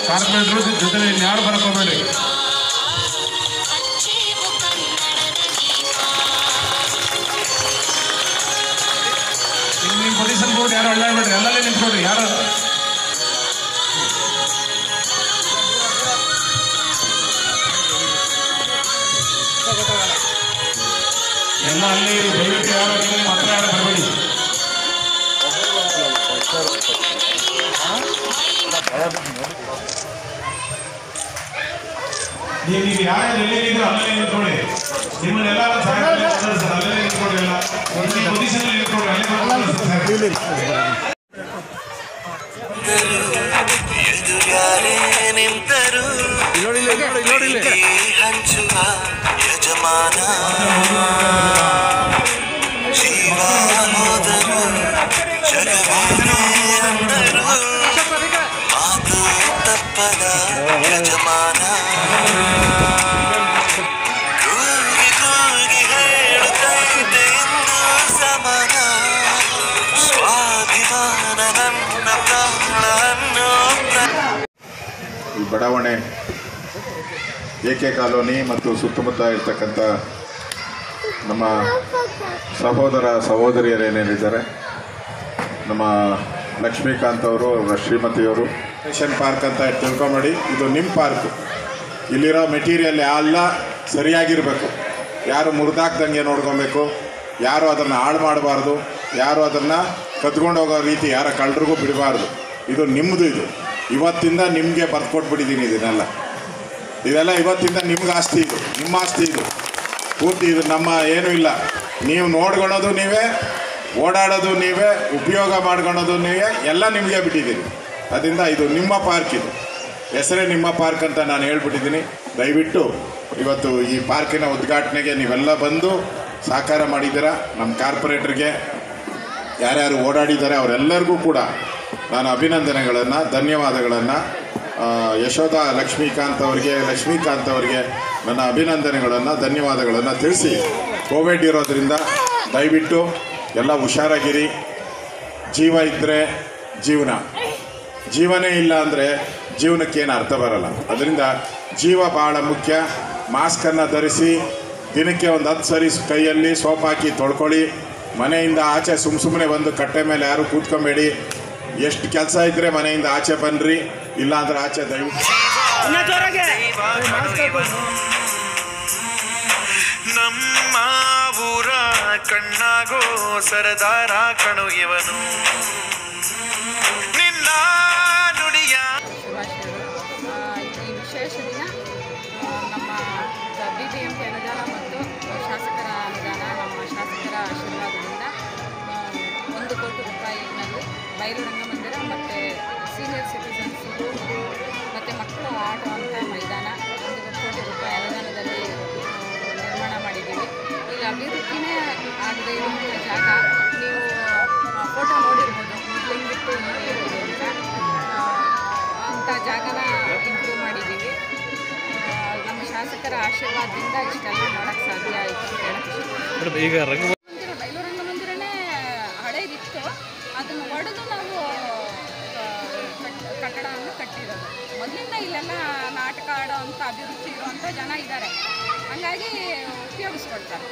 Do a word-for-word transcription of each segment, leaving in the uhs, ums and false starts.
Corporate ಜೊತೆ ಯಾರು ಬರಕೋಬೇಡಿ. ನಿಮ್ಮ ಪೊಸಿಷನ್ ಬೋರ್ಡ್ ಯಾರು ಅಳ್ಳಾಡ್ಬೇಡ್ರಿ, ಎಲ್ಲಲ್ಲೇ ನಿಂತ್ಕೊಡ್ರಿ. ಯಾರು ಎಲ್ಲ ಅಲ್ಲಿ ದಯವಿಟ್ಟು ಯಾರು ಮಾತ್ರ ಯಾರು ಬರಬೇಡಿ. ನೀವು ಯಾರು ಎಲ್ಲಿದ್ರು ಅಲ್ಲೇ ನಿಂತ್ಕೊಳ್ಳಿ. ನಿಮ್ಮನ್ನೆಲ್ಲ ಅಲ್ಲೇ ನಿಂತ್ಕೊಳ್ಳಿ. ಎಲ್ಲ ಒಂದು ಪೊಸಿಷನ್ ನಿಂತ್ಕೊಳ್ಳಿ. ಅಲ್ಲೇ ನಿಂತರು ಹಂಚುವ ಯಜಮಾನ ಜೀವ ಹೋದರು ಜಗವೇನೆ ಅಂದರು ಮಾತು ತಪ್ಪದ ಯಜಮಾನ ಕೂಗಿ ಕೂಗಿ ಹೇಳುತ್ತೈತೆ ಎಂದು ಸಮಾನ ಸ್ವಾಭಿಮಾನ ನನ್ನ ಪ್ರಾಣ ಅನ್ನೋ ಈ ಬಡಾವಣೆ ಎ ಕೆ ಕಾಲೋನಿ ಮತ್ತು ಸುತ್ತಮುತ್ತ ಇರ್ತಕ್ಕಂಥ ನಮ್ಮ ಸಹೋದರ ಸಹೋದರಿಯರೇನೇನಿದ್ದಾರೆ, ನಮ್ಮ ಲಕ್ಷ್ಮೀಕಾಂತ್ ಅವರು, ಶ್ರೀಮತಿಯವರು, ನೇಷನ್ ಪಾರ್ಕ್ ಅಂತ ತಿಳ್ಕೊಂಬೇಡಿ. ಇದು ನಿಮ್ಮ ಪಾರ್ಕು. ಇಲ್ಲಿರೋ ಮೆಟೀರಿಯಲ್ ಎಲ್ಲ ಸರಿಯಾಗಿರಬೇಕು. ಯಾರು ಮುರಿದಾಕ್ದಂಗೆ ನೋಡ್ಕೊಬೇಕು, ಯಾರು ಅದನ್ನು ಹಾಳು ಮಾಡಬಾರ್ದು, ಯಾರು ಅದನ್ನು ಕದ್ಕೊಂಡು ಹೋಗೋ ರೀತಿ ಯಾರ ಕಳ್ಳರಿಗೂ ಬಿಡಬಾರ್ದು. ಇದು ನಿಮ್ಮದು. ಇದು ಇವತ್ತಿಂದ ನಿಮಗೆ ಬರ್ಕೊಟ್ಬಿಟ್ಟಿದ್ದೀನಿ. ಇದನ್ನೆಲ್ಲ ಇದೆಲ್ಲ ಇವತ್ತಿಂದ ನಿಮ್ಗೆ ಆಸ್ತಿ. ಇದು ನಿಮ್ಮ ಆಸ್ತಿ. ಇದು ಪೂರ್ತಿ ಇದು ನಮ್ಮ ಏನೂ ಇಲ್ಲ. ನೀವು ನೋಡ್ಕೊಳೋದು ನೀವೇ, ಓಡಾಡೋದು ನೀವೇ, ಉಪಯೋಗ ಮಾಡ್ಕೊಳೋದು ನೀವೇ, ಎಲ್ಲ ನಿಮಗೆ ಬಿಟ್ಟಿದ್ದೀನಿ. ಅದರಿಂದ ಇದು ನಿಮ್ಮ ಪಾರ್ಕ್. ಇದು ಹೆಸರೇ ನಿಮ್ಮ ಪಾರ್ಕ್ ಅಂತ ನಾನು ಹೇಳ್ಬಿಟ್ಟಿದ್ದೀನಿ. ದಯವಿಟ್ಟು ಇವತ್ತು ಈ ಪಾರ್ಕಿನ ಉದ್ಘಾಟನೆಗೆ ನೀವೆಲ್ಲ ಬಂದು ಸಹಕಾರ ಮಾಡಿದ್ದೀರಾ. ನಮ್ಮ ಕಾರ್ಪೊರೇಟ್ರಿಗೆ ಯಾರ್ಯಾರು ಓಡಾಡಿದ್ದಾರೆ ಅವರೆಲ್ಲರಿಗೂ ಕೂಡ ನಾನು ಅಭಿನಂದನೆಗಳನ್ನು, ಧನ್ಯವಾದಗಳನ್ನು, ಯಶೋಧ ಲಕ್ಷ್ಮೀಕಾಂತ್ ಅವರಿಗೆ ಲಕ್ಷ್ಮೀಕಾಂತ್ ಅವರಿಗೆ ನನ್ನ ಅಭಿನಂದನೆಗಳನ್ನು, ಧನ್ಯವಾದಗಳನ್ನು ತಿಳಿಸಿ, ಕೋವಿಡ್ ಇರೋದರಿಂದ ದಯವಿಟ್ಟು ಎಲ್ಲ ಹುಷಾರಾಗಿರಿ. ಜೀವ ಇದ್ದರೆ ಜೀವನ, ಜೀವನೇ ಇಲ್ಲ ಅಂದರೆ ಜೀವನಕ್ಕೇನು ಅರ್ಥ ಬರಲ್ಲ. ಅದರಿಂದ ಜೀವ ಭಾಳ ಮುಖ್ಯ. ಮಾಸ್ಕನ್ನು ಧರಿಸಿ, ದಿನಕ್ಕೆ ಒಂದು ಹತ್ತು ಸರಿ ಕೈಯಲ್ಲಿ ಸೋಪ್ ಹಾಕಿ ತೊಳ್ಕೊಳ್ಳಿ. ಮನೆಯಿಂದ ಆಚೆ ಸುಮ್ಮ ಸುಮ್ಮನೆ ಬಂದು ಕಟ್ಟೆ ಮೇಲೆ ಯಾರು ಕೂತ್ಕೊಬೇಡಿ. ಎಷ್ಟು ಕೆಲಸ ಇದ್ದರೆ ಮನೆಯಿಂದ ಆಚೆ ಬನ್ನಿರಿ, ಇಲ್ಲಾಂದ್ರೆ ಆಚೆ ದಯವಿಟ್ಟು. ನಮ್ಮ ಊರ ಕಣ್ಣಾಗೋ ಸರದಾರ ಕಣು ಇವನು ನಿನ್ನ ನುಡಿಯ. ಈ ವಿಶೇಷ ದಿನ ನಮ್ಮ ಬಿ ಬಿ ಎಂ ಪಿ ಅನುದಾನ ಮತ್ತು ಶಾಸಕರ ಅನುದಾನ, ನಮ್ಮ ಶಾಸಕರ ಆಶೀರ್ವಾದದಿಂದ ಒಂದು ಕೋಟಿ ರೂಪಾಯಿನಲ್ಲಿ ಬಯಲು ರಂಗಮಂದಿರ ಮತ್ತು ಸೀನಿಯರ್ ಸಿಟಿಸನ್ಸ್ಗೂ ಮತ್ತು ಮಕ್ಕಳು ಆಡುವಂಥ ಮೈದಾನ ಒಂದು ಕೋಟಿ ರೂಪಾಯಿ ಅನುದಾನದಲ್ಲಿ ನಿರ್ಮಾಣ ಮಾಡಿದ್ದೀವಿ. ಈಗ ಅಭಿವೃದ್ಧಿನೇ ಆಗದೆ ಇರುವಂಥ ಜಾಗ ನೀವು ಫೋಟೋ ನೋಡಿರ್ಬೋದು. ಮೊದಲಿಂಗ್ ಬಿಟ್ಟು ಹೇಗಿದೆ ಅಂತ ಅಂಥ ಜಾಗನ ಇಂಪ್ರೂವ್ ಮಾಡಿದ್ದೀವಿ. ನಮ್ಮ ಶಾಸಕರ ಆಶೀರ್ವಾದದಿಂದ ಇಷ್ಟೆಲ್ಲ ಮಾಡೋಕ್ಕೆ ಸಾಧ್ಯ ಆಯಿತು ಅಂತ ಹೇಳಕ್ಕೆ. ಈಗ ರಂಗ ಬಯಲು ರಂಗಮಂದಿರನೇ ಹಳೇದಿತ್ತು, ಅದನ್ನು ಒಡೆದು ನಾವು ಕಟ್ಟಡವನ್ನು ಕಟ್ಟಿರೋದು. ಮೊದಲಿಂದ ಇಲ್ಲೆಲ್ಲ ನಾಟಕ ಆಡೋವಂಥ ಅಭಿರುಚಿ ಇರುವಂಥ ಜನ ಇದ್ದಾರೆ, ಹಾಗಾಗಿ ಉಪಯೋಗಿಸ್ಕೊಳ್ತಾರೆ.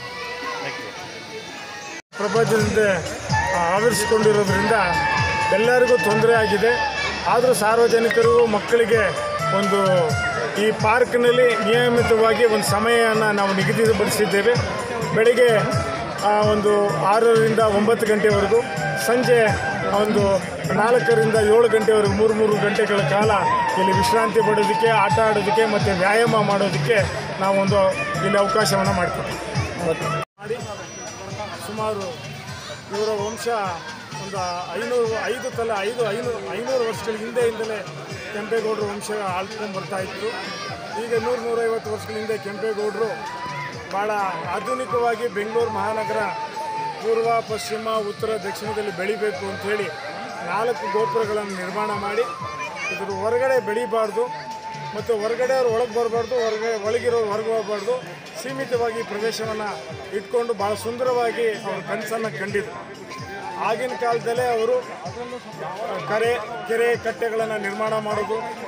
ಪ್ರಪಂಚದಿಂದ ಆವರಿಸಿಕೊಂಡಿರೋದ್ರಿಂದ ಎಲ್ಲರಿಗೂ ತೊಂದರೆ ಆಗಿದೆ. ಆದರೂ ಸಾರ್ವಜನಿಕರಿಗೂ ಮಕ್ಕಳಿಗೆ ಒಂದು ಈ ಪಾರ್ಕ್ನಲ್ಲಿ ನಿಯಮಿತವಾಗಿ ಒಂದು ಸಮಯವನ್ನು ನಾವು ನಿಗದಿಪಡಿಸಿದ್ದೇವೆ. ಬೆಳಗ್ಗೆ ಒಂದು ಆರರಿಂದ ಒಂಬತ್ತು ಗಂಟೆವರೆಗೂ, ಸಂಜೆ ಒಂದು ನಾಲ್ಕರಿಂದ ಏಳು ಗಂಟೆವರೆಗೂ ಮೂರು ಮೂರು ಗಂಟೆಗಳ ಕಾಲ ಇಲ್ಲಿ ವಿಶ್ರಾಂತಿ ಪಡೋದಕ್ಕೆ, ಆಟ ಆಡೋದಕ್ಕೆ ಮತ್ತು ವ್ಯಾಯಾಮ ಮಾಡೋದಕ್ಕೆ ನಾವೊಂದು ಇಲ್ಲಿ ಅವಕಾಶವನ್ನು ಮಾಡಿಕೊಡ್ತೀವಿ ಮಾಡಿ ಸುಮಾರು ಇವರ ವಂಶ ಒಂದು ಐನೂರು ಐದು ತಲ ಐದು ಐನೂರು ಐನೂರು ವರ್ಷಗಳ ಹಿಂದೆಯಿಂದಲೇ ಕೆಂಪೇಗೌಡರು ವಂಶ ಆಳ್ಕೊಂಡು ಬರ್ತಾಯಿದ್ರು. ಈಗ ನೂರು ನೂರೈವತ್ತು ವರ್ಷಗಳ ಹಿಂದೆ ಕೆಂಪೇಗೌಡರು ಭಾಳ ಆಧುನಿಕವಾಗಿ ಬೆಂಗಳೂರು ಮಹಾನಗರ ಪೂರ್ವ, ಪಶ್ಚಿಮ, ಉತ್ತರ, ದಕ್ಷಿಣದಲ್ಲಿ ಬೆಳಿಬೇಕು ಅಂಥೇಳಿ ನಾಲ್ಕು ಗೋಪುರಗಳನ್ನು ನಿರ್ಮಾಣ ಮಾಡಿ ಇದ್ರ ಹೊರಗಡೆ ಬೆಳಿಬಾರ್ದು ಮತ್ತು ಹೊರಗಡೆ ಅವ್ರು ಒಳಗೆ ಬರಬಾರ್ದು, ಹೊರಗಡೆ ಒಳಗಿರೋರು ಹೊರಗೆ ಹೋಗಬಾರ್ದು, ಸೀಮಿತವಾಗಿ ಪ್ರದೇಶವನ್ನು ಇಟ್ಕೊಂಡು ಭಾಳ ಸುಂದರವಾಗಿ ಅವ್ರ ಕನಸನ್ನು ಕಂಡಿದ್ರು. ಆಗಿನ ಕಾಲದಲ್ಲೇ ಅವರು ಕರೆ ಕೆರೆ ಕಟ್ಟೆಗಳನ್ನು ನಿರ್ಮಾಣ ಮಾಡೋದು,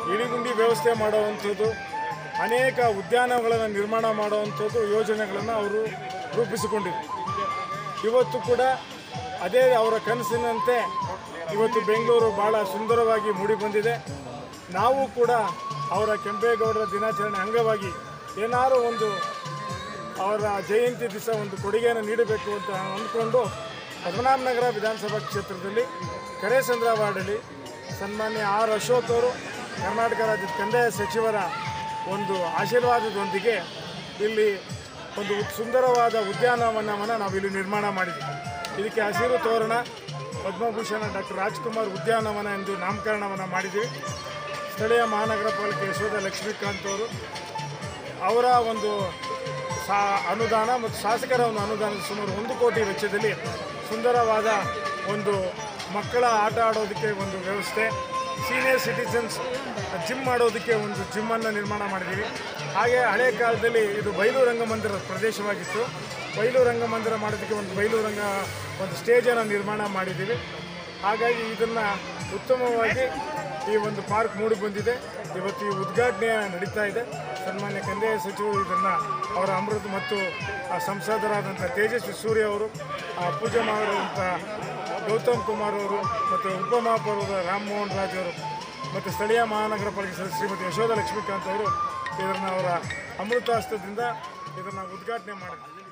ಇಳಿಗುಂಡಿ ವ್ಯವಸ್ಥೆ ಮಾಡುವಂಥದ್ದು, ಅನೇಕ ಉದ್ಯಾನಗಳನ್ನು ನಿರ್ಮಾಣ ಮಾಡುವಂಥದ್ದು ಯೋಜನೆಗಳನ್ನು ಅವರು ರೂಪಿಸಿಕೊಂಡಿದ್ದರು. ಇವತ್ತು ಕೂಡ ಅದೇ ಅವರ ಕನಸಿನಂತೆ ಇವತ್ತು ಬೆಂಗಳೂರು ಭಾಳ ಸುಂದರವಾಗಿ ಮೂಡಿಬಂದಿದೆ. ನಾವು ಕೂಡ ಅವರ ಕೆಂಪೇಗೌಡರ ದಿನಾಚರಣೆ ಅಂಗವಾಗಿ ಏನಾದರೂ ಒಂದು ಅವರ ಜಯಂತಿ ದಿವಸ ಒಂದು ಕೊಡುಗೆಯನ್ನು ನೀಡಬೇಕು ಅಂತ ಅಂದ್ಕೊಂಡು ಪದ್ಮನಾಭನಗರ ವಿಧಾನಸಭಾ ಕ್ಷೇತ್ರದಲ್ಲಿ ಕರೇಸಂದ್ರ ವಾರ್ಡಲ್ಲಿ ಸನ್ಮಾನ್ಯ ಆರ್ ಅಶೋಕ್ ಅವರು ಕರ್ನಾಟಕ ರಾಜ್ಯದ ಕಂದಾಯ ಸಚಿವರ ಒಂದು ಆಶೀರ್ವಾದದೊಂದಿಗೆ ಇಲ್ಲಿ ಒಂದು ಸುಂದರವಾದ ಉದ್ಯಾನವನವನ್ನು ನಾವಿಲ್ಲಿ ನಿರ್ಮಾಣ ಮಾಡಿದ್ದೀವಿ. ಇದಕ್ಕೆ ಹಸಿರು ತೋರಣ ಪದ್ಮಭೂಷಣ ಡಾಕ್ಟರ್ ರಾಜ್ಕುಮಾರ್ ಉದ್ಯಾನವನ ಎಂದು ನಾಮಕರಣವನ್ನು ಮಾಡಿದ್ದೀವಿ. ಸ್ಥಳೀಯ ಮಹಾನಗರ ಪಾಲಿಕೆ ಯಶೋಧ ಲಕ್ಷ್ಮೀಕಾಂತ್ ಅವರು ಅವರ ಒಂದು ಸಾ ಅನುದಾನ ಮತ್ತು ಶಾಸಕರ ಒಂದು ಅನುದಾನದ ಸುಮಾರು ಒಂದು ಕೋಟಿ ವೆಚ್ಚದಲ್ಲಿ ಸುಂದರವಾದ ಒಂದು ಮಕ್ಕಳ ಆಟ ಆಡೋದಕ್ಕೆ ಒಂದು ವ್ಯವಸ್ಥೆ, ಸೀನಿಯರ್ ಸಿಟಿಸನ್ಸ್ ಜಿಮ್ ಮಾಡೋದಕ್ಕೆ ಒಂದು ಜಿಮ್ಮನ್ನು ನಿರ್ಮಾಣ ಮಾಡಿದ್ದೀವಿ. ಹಾಗೆ ಹಳೆ ಕಾಲದಲ್ಲಿ ಇದು ಬಯಲು ರಂಗಮಂದಿರದ ಪ್ರದೇಶವಾಗಿತ್ತು. ಬಯಲು ರಂಗಮಂದಿರ ಮಾಡೋದಕ್ಕೆ ಒಂದು ಬಯಲು ರಂಗ ಒಂದು ಸ್ಟೇಜನ್ನು ನಿರ್ಮಾಣ ಮಾಡಿದ್ದೀವಿ. ಹಾಗಾಗಿ ಇದನ್ನು ಉತ್ತಮವಾಗಿ ಈ ಒಂದು ಪಾರ್ಕ್ ಮೂಡಿ ಬಂದಿದೆ. ಇವತ್ತು ಈ ಉದ್ಘಾಟನೆ ನಡೀತಾ ಇದೆ. ಸನ್ಮಾನ್ಯ ಕಂದಾಯ ಸಚಿವರು ಇದನ್ನು ಅವರ ಅಮೃತ ಮತ್ತು ಸಂಸದರಾದಂಥ ತೇಜಸ್ವಿ ಸೂರ್ಯ ಅವರು, ಪೂಜೆ ಮಾಡಿರುವಂಥ ಗೌತಮ್ ಕುಮಾರ್ ಅವರು ಮತ್ತು ಉಪಮಹಾಪೌರ ರಾಮಮೋಹನ್ ರಾಜ್ ಅವರು ಮತ್ತು ಸ್ಥಳೀಯ ಮಹಾನಗರ ಪಾಲಿಕೆ ಸದಸ್ಯ ಶ್ರೀಮತಿ ಯಶೋಧ ಲಕ್ಷ್ಮೀಕಾಂತ್ ಅವರು ಇದನ್ನು ಅವರ ಅಮೃತಾಸ್ತ್ರದಿಂದ ಇದನ್ನು ಉದ್ಘಾಟನೆ ಮಾಡಿದ್ದಾರೆ.